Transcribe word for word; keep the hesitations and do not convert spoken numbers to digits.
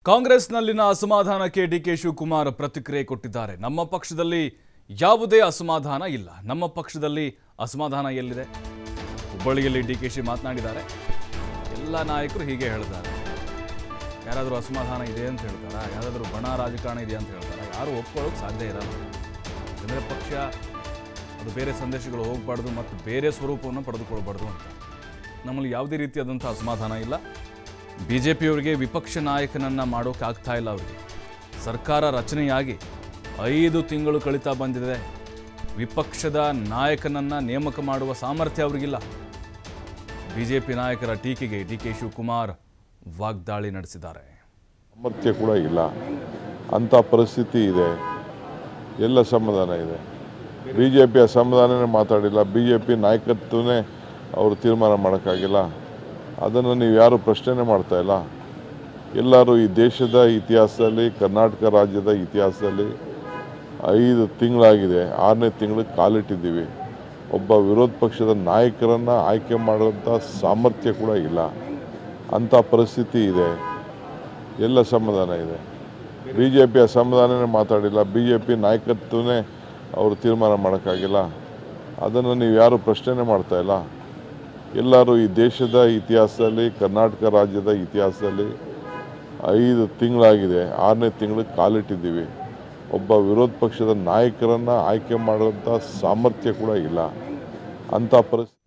ಕಾಂಗ್ರೆಸ್ನಲ್ಲಿನ ಅಸಮಾಧಾನಕ್ಕೆ DK Shivakumar ಪ್ರತಿಕ್ರಿಯೆ ಕೊಟ್ಟಿದ್ದಾರೆ. ನಮ್ಮ ಪಕ್ಷದಲ್ಲಿ ಯಾವುದೇ ಅಸಮಾಧಾನ ಇಲ್ಲ. ನಮ್ಮ ಪಕ್ಷದಲ್ಲಿ ಅಸಮಾಧಾನ ಎಲ್ಲಿದೆ? ಹುಬ್ಬಳ್ಳಿಯಲ್ಲಿ ಡಿಕೆಶಿ ಮಾತನಾಡಿದ್ದಾರೆ. ಎಲ್ಲ ನಾಯಕರು ಹೀಗೆ ಹೇಳಿದ್ದಾರೆ. ಯಾರಾದರೂ ಅಸಮಾಧಾನ ಇದೆ ಅಂತ ಹೇಳ್ತಾರಾ? ಯಾರಾದರೂ ಬಣ ರಾಜಕಾರಣ ಇದೆ ಅಂತ ಹೇಳ್ತಾರಾ? ಯಾರು ಒಪ್ಕೊಳ್ಳೋಕೆ ಸಾಧ್ಯ ಇರಲ್ಲ. ಯಾಕಂದರೆ ಪಕ್ಷ ಅದು ಬೇರೆ ಸಂದೇಶಗಳು ಹೋಗಬಾರ್ದು ಮತ್ತು ಬೇರೆ ಸ್ವರೂಪವನ್ನು ಪಡೆದುಕೊಳ್ಬಾರ್ದು ಅಂತ. ನಮ್ಮಲ್ಲಿ ಯಾವುದೇ ರೀತಿಯಾದಂಥ ಅಸಮಾಧಾನ ಇಲ್ಲ. ಬಿ ಜೆ ಪಿಯವರಿಗೆ ವಿಪಕ್ಷ ನಾಯಕನನ್ನು ಮಾಡೋಕ್ಕಾಗ್ತಾ ಇಲ್ಲ. ಅವರಿಗೆ ಸರ್ಕಾರ ರಚನೆಯಾಗಿ ಐದು ತಿಂಗಳು ಕಳೀತಾ ಬಂದಿದೆ. ವಿಪಕ್ಷದ ನಾಯಕನನ್ನು ನೇಮಕ ಮಾಡುವ ಸಾಮರ್ಥ್ಯ ಅವರಿಗಿಲ್ಲ. ಬಿ ಜೆ ಪಿ ನಾಯಕರ ಟೀಕೆಗೆ ಡಿ ಕೆ ಶಿವಕುಮಾರ್ ವಾಗ್ದಾಳಿ ನಡೆಸಿದ್ದಾರೆ. ಸಾಮರ್ಥ್ಯ ಕೂಡ ಇಲ್ಲ, ಅಂಥ ಪರಿಸ್ಥಿತಿ ಇದೆ. ಎಲ್ಲ ಸಮಾಧಾನ ಇದೆ. ಬಿ ಜೆ ಪಿಯ ಸಮಾಧಾನನೇ ಮಾತಾಡಿಲ್ಲ. ಬಿ ಜೆ ಪಿ ನಾಯಕತ್ವನೇ ಅವರು ತೀರ್ಮಾನ ಮಾಡೋಕ್ಕಾಗಿಲ್ಲ. ಅದನ್ನು ನೀವು ಯಾರು ಪ್ರಶ್ನೆ ಮಾಡ್ತಾ ಇಲ್ಲ. ಎಲ್ಲರೂ ಈ ದೇಶದ ಇತಿಹಾಸದಲ್ಲಿ, ಕರ್ನಾಟಕ ರಾಜ್ಯದ ಇತಿಹಾಸದಲ್ಲಿ ಐದು ತಿಂಗಳಾಗಿದೆ, ಆರನೇ ತಿಂಗಳಿಗೆ ಕಾಲಿಟ್ಟಿದ್ದೀವಿ. ಒಬ್ಬ ವಿರೋಧ ಪಕ್ಷದ ನಾಯಕರನ್ನು ಆಯ್ಕೆ ಮಾಡುವಂಥ ಸಾಮರ್ಥ್ಯ ಕೂಡ ಇಲ್ಲ, ಅಂಥ ಪರಿಸ್ಥಿತಿ ಇದೆ. ಎಲ್ಲ ಸಮಾಧಾನ ಇದೆ. ಬಿ ಜೆ ಪಿಯ ಸಮಾಧಾನನೇ ಮಾತಾಡಿಲ್ಲ. ಬಿ ಜೆ ಪಿ ನಾಯಕತ್ವನೇ ಅವರು ತೀರ್ಮಾನ ಮಾಡೋಕ್ಕಾಗಿಲ್ಲ. ಅದನ್ನು ನೀವು ಯಾರು ಪ್ರಶ್ನೆ ಮಾಡ್ತಾ ಇಲ್ಲ. ಎಲ್ಲರೂ ಈ ದೇಶದ ಇತಿಹಾಸದಲ್ಲಿ, ಕರ್ನಾಟಕ ರಾಜ್ಯದ ಇತಿಹಾಸದಲ್ಲಿ ಐದು ತಿಂಗಳಾಗಿದೆ, ಆರನೇ ತಿಂಗಳಿಗೆ ಕಾಲಿಟ್ಟಿದ್ದೀವಿ. ಒಬ್ಬ ವಿರೋಧ ಪಕ್ಷದ ನಾಯಕರನ್ನು ಆಯ್ಕೆ ಮಾಡುವಂಥ ಸಾಮರ್ಥ್ಯ ಕೂಡ ಇಲ್ಲ, ಅಂಥ ಪರಿಸ್ಥಿತಿ